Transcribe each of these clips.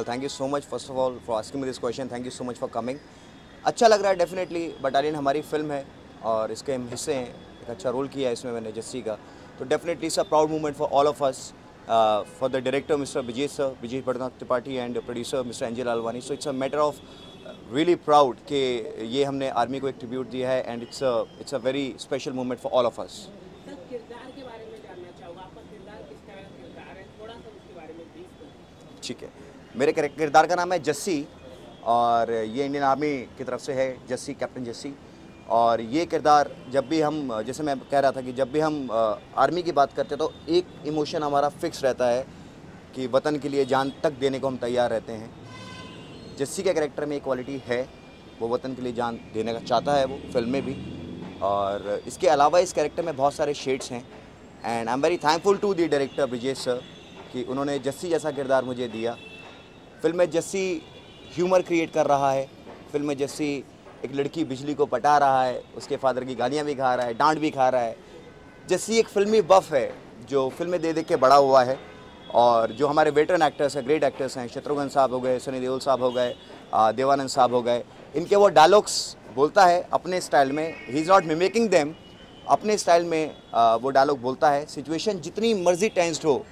Well, thank you so much first of all for asking me this question. Thank you so much for coming. अच्छा लग रहा है definitely. Battalion हमारी film है और इसके हम हिस्से हैं. एक अच्छा रोल किया है इसमें मैंने जस्सी का. तो definitely it's a proud moment for all of us, for the director mister Vijay sir, Vijay Pratap Tripathi and producer mister Angel Alwani. So it's a matter of really proud कि ये हमने आर्मी को एक ट्रिब्यूट दिया है and it's a very special moment for all of us. Sir, किरदार के बारे में जानना चाहूँगा. आपका किरदार किस तरह का किरदार है, थोड़ा सा उसके बारे में ब्रीफ करें. ठीक है, मेरे किरदार का नाम है जस्सी और ये इंडियन आर्मी की तरफ से है, जस्सी, कैप्टन जस्सी. और ये किरदार जब भी हम, जैसे मैं कह रहा था कि जब भी हम आर्मी की बात करते हैं तो एक इमोशन हमारा फिक्स रहता है कि वतन के लिए जान तक देने को हम तैयार रहते हैं. जस्सी के कैरेक्टर में एक क्वालिटी है, वो वतन के लिए जान देने का चाहता है वो फिल्म में भी. और इसके अलावा इस कैरेक्टर में बहुत सारे शेड्स हैं and I am very thankful to the director Vijay sir कि उन्होंने जस्सी जैसा किरदार मुझे दिया. फिल्म में जस्सी ह्यूमर क्रिएट कर रहा है. फिल्म में जस्सी एक लड़की बिजली को पटा रहा है, उसके फादर की गालियाँ भी खा रहा है, डांट भी खा रहा है. जस्सी एक फिल्मी बफ है जो फिल्में दे दे के बड़ा हुआ है. और जो हमारे वेटरन एक्टर्स हैं, ग्रेट एक्टर्स हैं, शत्रुघ्न साहब हो गए, सनी देओल साहब हो गए, देवानंद साहब हो गए, इनके वो डायलॉग्स बोलता है अपने स्टाइल में. He is not mimicking them, अपने स्टाइल में वो डायलॉग बोलता है. सिचुएशन जितनी मर्जी टेंस्ड हो,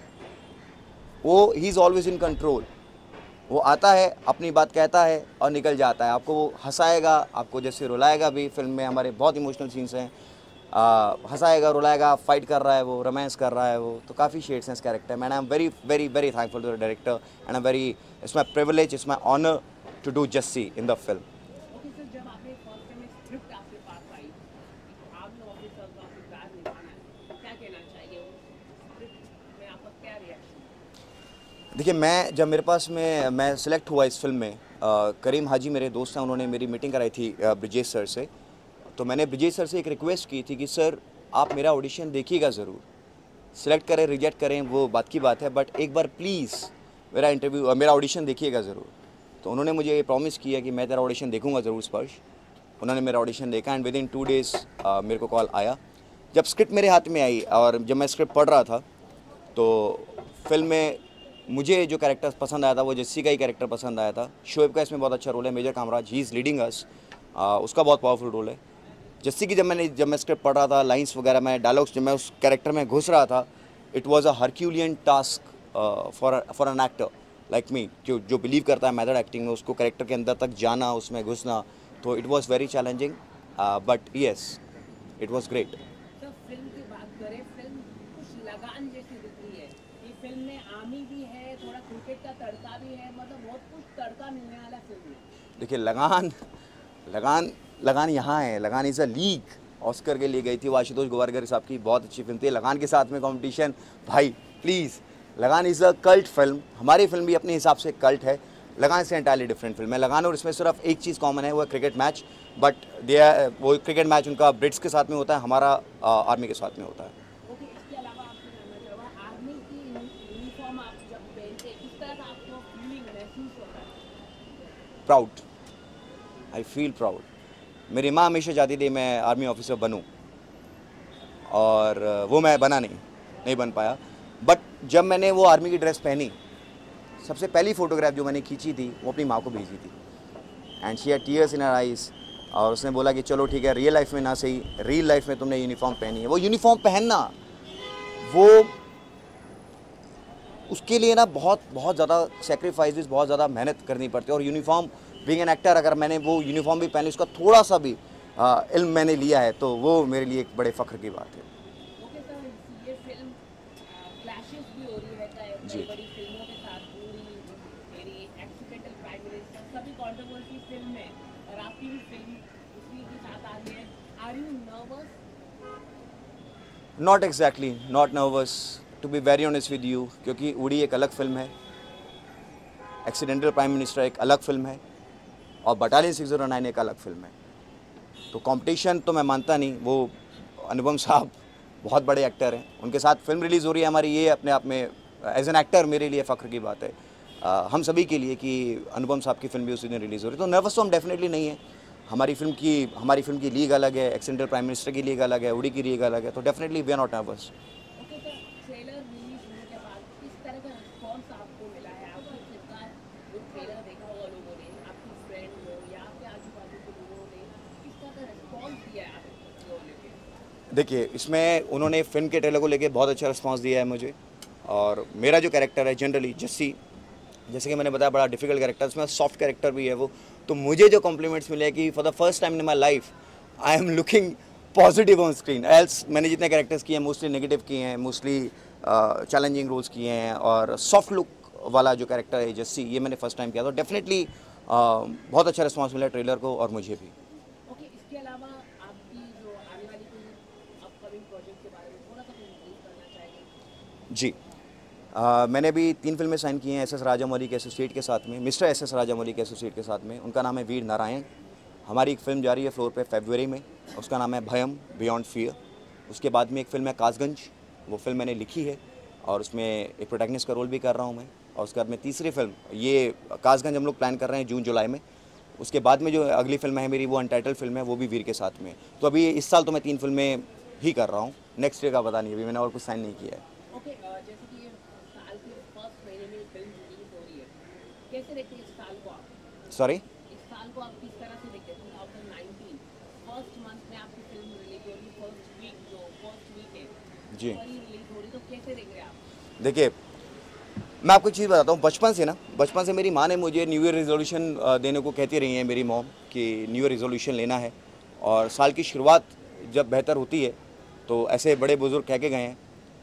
वो he is always in control. वो आता है, अपनी बात कहता है और निकल जाता है. आपको वो हंसाएगा, आपको जैसे रुलाएगा भी. फिल्म में हमारे बहुत इमोशनल सीन्स हैं. हंसाएगा, रुलाएगा, फाइट कर रहा है वो, रोमांस कर रहा है वो. तो काफ़ी शेड्स हैं इस कैरेक्टर में. I am very very very thankful to the director and I very, it's my privilege, it's my honour to do Jassi in the film. Okay sir, जब आपने फर्स्ट टाइम स्क्रिप्ट आपके पास आई, आर्मी ऑफिसर का किरदार निभाना है, क्या कहना चाहिए, उस स्क्रिप्ट में आपका क्या रिएक्शन? देखिए, जब मेरे पास मैं सिलेक्ट हुआ इस फिल्म में, करीम हाजी मेरे दोस्त हैं, उन्होंने मेरी मीटिंग कराई थी ब्रिजेश सर से. तो मैंने ब्रिजेश सर से एक रिक्वेस्ट की थी कि सर आप मेरा ऑडिशन देखिएगा ज़रूर. सिलेक्ट करें रिजेक्ट करें वो बात की बात है, बट एक बार प्लीज़ मेरा ऑडिशन देखिएगा ज़रूर. तो उन्होंने मुझे ये प्रॉमिस किया कि मैं तेरा ऑडिशन देखूंगा ज़रूर स्पर्श. उन्होंने मेरा ऑडिशन देखा एंड विद इन 2 डेज़ मेरे को कॉल आया. जब स्क्रिप्ट मेरे हाथ में आई और जब मैं स्क्रिप्ट पढ़ रहा था तो फिल्म में मुझे जो कैरेक्टर पसंद आया था वो जस्सी का ही कैरेक्टर पसंद आया था. शोएब का इसमें बहुत अच्छा रोल है, major Kamraj, he is leading us, उसका बहुत पावरफुल रोल है. जस्सी की जब मैं स्क्रिप्ट पढ़ रहा था, लाइंस वगैरह में, डायलॉग्स, जब मैं उस कैरेक्टर में घुस रहा था, it was a herculean task for an actor like me जो बिलीव करता है मेथड एक्टिंग में, उसको कैरेक्टर के अंदर तक जाना, उसमें घुसना. तो it was very challenging but yes, it was great. Sir, film की बात करें, फिल्म कुछ लगान जैसी दिख रही है. ये फिल्म में आर्मी भी है, थोड़ा क्रिकेट का तड़का भी है, मतलब बहुत कुछ तड़का मिलने वाला फिल्म है. देखिए, लगान यहाँ है. लगान इज़ अ लीग, ऑस्कर के लिए गई थी वो आशुतोष गोवारकर साहब की, बहुत अच्छी फिल्म थी. लगान के साथ में कंपटीशन, भाई please. Lagaan is a cult film. हमारी फिल्म भी अपने हिसाब से कल्ट है. लगान से एंटायरली डिफरेंट फिल्म है लगान, और इसमें सिर्फ एक चीज़ कॉमन है, वो है क्रिकेट मैच. बट वो क्रिकेट मैच उनका ब्रिट्स के साथ में होता है, हमारा आर्मी के साथ में होता है. ओके, इसके अलावा आपसे जानना चाहूँगा, आर्मी की यूनिफॉर्म आप जब पहनते किस तरह का आपको फीलिंग महसूस होता है? Proud, I feel proud. मेरी माँ हमेशा चाहती थी मैं आर्मी ऑफिसर बनूं और वो मैं नहीं बन पाया. बट जब मैंने वो आर्मी की ड्रेस पहनी, सबसे पहली फ़ोटोग्राफ जो मैंने खींची थी वो अपनी माँ को भेजी थी and she had tears in her eyes. और उसने बोला कि चलो ठीक है, रियल लाइफ में ना सही, रियल लाइफ में तुमने यूनिफॉर्म पहनी है. वो यूनिफॉर्म पहनना, वो उसके लिए ना बहुत बहुत ज़्यादा सेक्रीफाइसेस, बहुत ज़्यादा मेहनत करनी पड़ती है. और यूनिफॉर्म, बीइंग एन एक्टर, अगर मैंने वो यूनिफॉर्म भी पहनी, उसका थोड़ा सा भी इल्म मैंने लिया है, तो वो मेरे लिए एक बड़े फ़ख्र की बात है. ओके सर, ये फिल्म क्लैशेस भी हो रही रहता है जी. बड़ी फिल्मों के साथ. पूरी मेरी एक्सीडेंटल प्राइम मिनिस्टर, सभी कंट्रोवर्सी फिल्म में, और आपकी भी फिल्म उसी के साथ आ रही है. Are you nervous? Not exactly, not nervous to be very honest with you, क्योंकि उड़ी एक अलग फिल्म है, एक्सीडेंटल प्राइम मिनिस्टर एक अलग फिल्म है, और बटालियन 609 एक अलग फिल्म है. तो कंपटीशन तो मैं मानता नहीं. वो अनुपम साहब बहुत बड़े एक्टर हैं, उनके साथ फिल्म रिलीज़ हो रही है हमारी, ये अपने आप में एज एन एक्टर मेरे लिए फ़ख्र की बात है, हम सभी के लिए, कि अनुपम साहब की फिल्म भी उसी दिन रिलीज़ हो रही है. तो नर्वस तो हम डेफिनेटली नहीं है. हमारी फिल्म की लीग अलग है, एक्सीडेंटल प्राइम मिनिस्टर की लीग अलग है, उड़ी की लीग अलग है. तो definitely we are not nervous. Okay sir, trailer release होने के बाद किस तरह का रिस्पॉन्स आपको मिला है? आपका किरदार जो देखिए, इसमें उन्होंने फ़िल्म के ट्रेलर को लेके बहुत अच्छा रिस्पांस दिया है मुझे। और मेरा जो कैरेक्टर है जनरली जस्सी, जैसे कि मैंने बताया बड़ा डिफिकल्ट कैरेक्टर, इसमें सॉफ्ट कैरेक्टर भी है वो। तो मुझे जो कॉम्प्लीमेंट्स मिले कि for the first time in my life I am looking positive on screen. Else मैंने जितने कैरेक्टर्स किए हैं मोस्टली नेगेटिव किए हैं, मोस्टली चैलेंजिंग रोल्स किए हैं, और सॉफ्ट लुक वाला जो कैरेक्टर है जस्सी, ये मैंने फर्स्ट टाइम किया। तो डेफिनेटली बहुत अच्छा रिस्पॉन्स मिला ट्रेलर को और मुझे भी। ओके, इसके अलावा आपकी जो आने वाली कोई अपकमिंग प्रोजेक्ट के बारे में थोड़ा सा ब्रीफ करना चाहिए। जी, मैंने अभी 3 फिल्में साइन की हैं एस एस राजामौली के एसोसिएट के साथ में, मिस्टर एस एस राजामौली के एसोसिएट के साथ में। उनका नाम है वीर नारायण। हमारी एक फ़िल्म जा रही है फ्लोर पे फरवरी में, उसका नाम है भयम बियॉन्ड फियर। उसके बाद में एक फ़िल्म है कासगंज, वो फिल्म मैंने लिखी है और उसमें एक प्रोटैगनिस्ट का रोल भी कर रहा हूँ मैं। और उसके बाद में तीसरी फिल्म, ये कासगंज हम लोग प्लान कर रहे हैं जून जुलाई में। उसके बाद में जो अगली फिल्म है मेरी, वो अनटाइटल फिल्म है, वो भी वीर के साथ में। तो अभी इस साल तो मैं 3 फिल्में ही कर रहा हूँ, नेक्स्ट ईयर का पता नहीं, अभी मैंने और कुछ साइन नहीं किया है। ओके, जैसे कि ये साल के फर्स्ट महीने में फिल्म रिलीज हो रही है, कैसे देखते हैं इस साल को आप? सॉरी, इस साल को आप किस तरह से देखते हैं? 2019 फर्स्ट मंथ में आपकी फिल्म रिलीज हो रही है, फर्स्ट वीक है जी रिलीज हो रही, तो कैसे देख रहे हैं आप? देखिए, मैं आपको एक चीज़ बताता हूँ। बचपन से मेरी माँ ने मुझे न्यू ईयर रेजोल्यूशन देने को कहती रही है मेरी मॉम, कि न्यू ईयर रेजोल्यूशन लेना है। और साल की शुरुआत जब बेहतर होती है तो ऐसे बड़े बुजुर्ग कह के गए हैं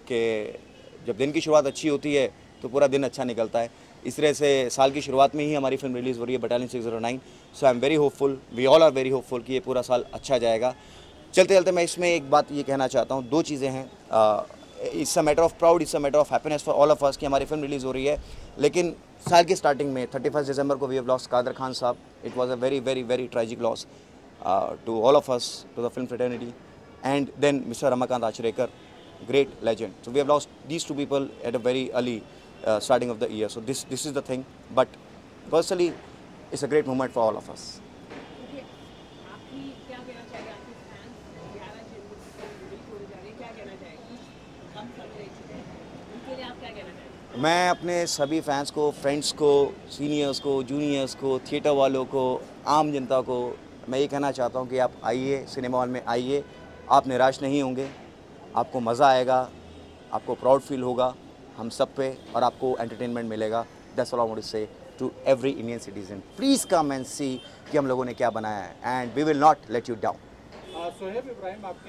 कि जब दिन की शुरुआत अच्छी होती है तो पूरा दिन अच्छा निकलता है। इस तरह से साल की शुरुआत में ही हमारी फिल्म रिलीज़ हो रही है battalion 609। So I am very hopeful, we all are very hopeful कि ये पूरा साल अच्छा जाएगा। चलते चलते मैं इसमें एक बात ये कहना चाहता हूँ, 2 चीज़ें हैं। It's a matter of proud, it's a matter of happiness for all of us कि हमारी फिल्म रिलीज़ हो रही है। लेकिन साल की स्टार्टिंग में 31 दिसंबर को we have lost Kader Khan साहब। It was a very very very tragic loss to all of us, to the film fraternity. And then mister Ramakant Achrekar, great legend. So we have lost these 2 people at a very early starting of the year. So this is the thing. But personally, it's a great moment for all of us. Okay, आपकी क्या कहना चाहिए आपके fans 11 जनवरी को film release होने जा रही है, क्या कहना चाहेंगे? कम समय है, उनके लिए आप क्या कहना चाहेंगे? मैं अपने सभी फैंस को, फ्रेंड्स को, सीनियर्स को, जूनियर्स को, थिएटर वालों को, आम जनता को मैं ये कहना चाहता हूँ कि आप आइए, सिनेमा हॉल में आइए। आप निराश नहीं होंगे, आपको मज़ा आएगा, आपको प्राउड फील होगा हम सब पे, और आपको एंटरटेनमेंट मिलेगा। That's all I want to say to every Indian citizen, please come and see कि हम लोगों ने क्या बनाया है, and we will not let you down. Soheb Ibrahim आपके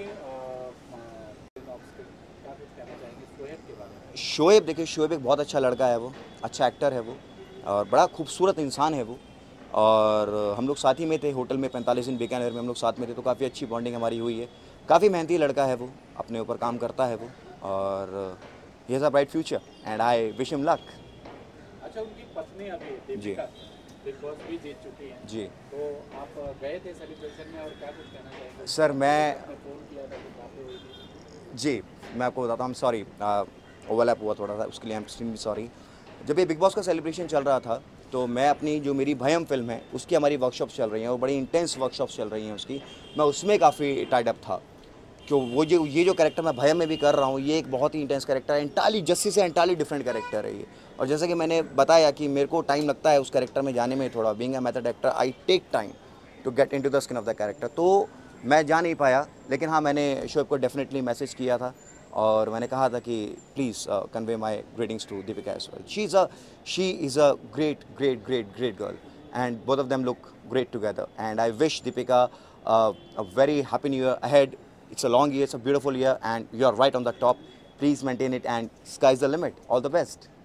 क्या कुछ कहना चाहेंगे सोहेब के बारे में? शोएब, देखिए शोएब एक बहुत अच्छा लड़का है, वो अच्छा एक्टर है वो, और बड़ा खूबसूरत इंसान है वो। और हम लोग साथ ही में थे होटल में 45 दिन बीकानेर में हम लोग साथ में थे, तो काफ़ी अच्छी बॉन्डिंग हमारी हुई है। काफ़ी मेहनती लड़का है वो, अपने ऊपर काम करता है वो, और he has a bright future and I wish him luck. अच्छा, उनकी पत्नी अभी जी दीपिका बिग बॉस भी जीत चुकी हैं, जी तो आप गए थे सेलिब्रेशन में और क्या कुछ कहना चाहेंगे? सर, मैं आपने फ़ोन किया था, कुछ बातें हुई थी? जी मैं आपको बताता हूँ, सॉरी ओवरलैप हुआ थोड़ा सा, उसके लिए आई एम एक्सट्रीमली सॉरी। जब ये बिग बॉस का सेलिब्रेशन चल रहा था तो मैं अपनी जो मेरी भयम फिल्म है उसकी हमारी वर्कशॉप्स चल रही हैं, और बड़ी इंटेंस वर्कशॉप्स चल रही हैं उसकी, मैं उसमें काफ़ी टाइड अप था। क्यों वो जो ये जो कैरेक्टर मैं भयम में भी कर रहा हूँ, ये एक बहुत ही इंटेंस कैरेक्टर है, एंटायरली जस्सी से एंटायरली डिफरेंट कैरेक्टर है ये। और जैसे कि मैंने बताया कि मेरे को टाइम लगता है उस कैरेक्टर में जाने में, थोड़ा being a method actor I take time to get into the skin of the character. तो मैं जा नहीं पाया, लेकिन हाँ मैंने शोएब को डेफिनेटली मैसेज किया था और मैंने कहा था कि please convey my greetings to Deepika as well. She is a great great great great girl and both of them look great together, and I wish Deepika a very happy new year ahead. It's a long year, it's a beautiful year, and you are right on the top. Please maintain it, and sky's the limit. All the best.